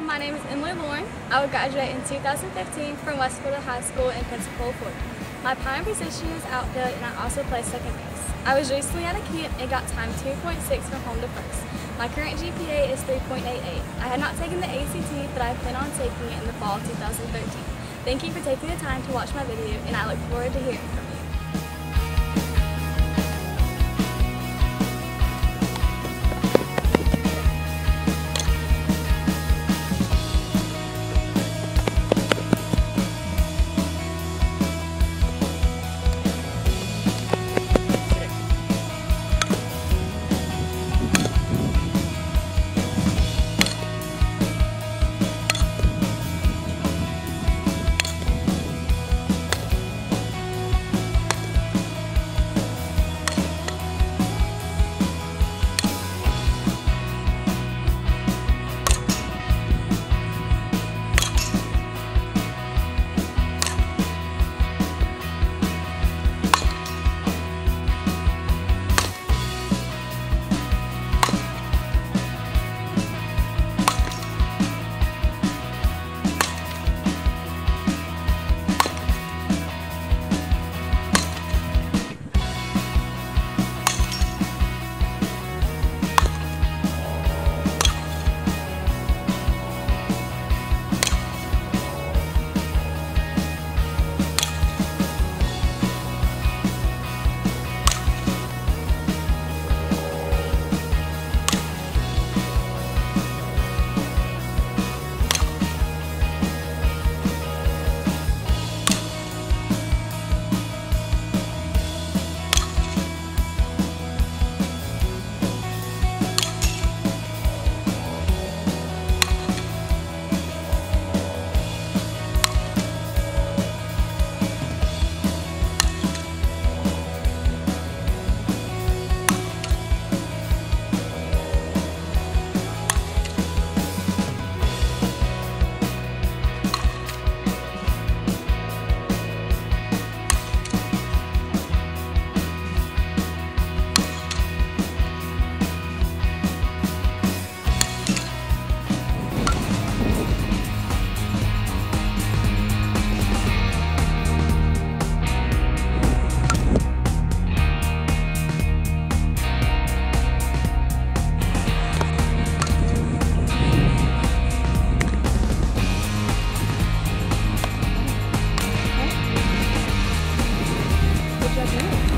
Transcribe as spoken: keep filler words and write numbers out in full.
my name is Dlroesle. I will graduate in two thousand fifteen from West Florida High School in Pensacola, Florida. My primary position is outfield, and I also play second base. I was recently at a camp and got time two point six from home to first. My current G P A is three point eight eight. I had not taken the A C T, but I plan on taking it in the fall of two thousand thirteen. Thank you for taking the time to watch my video, and I look forward to hearing from you. Good job.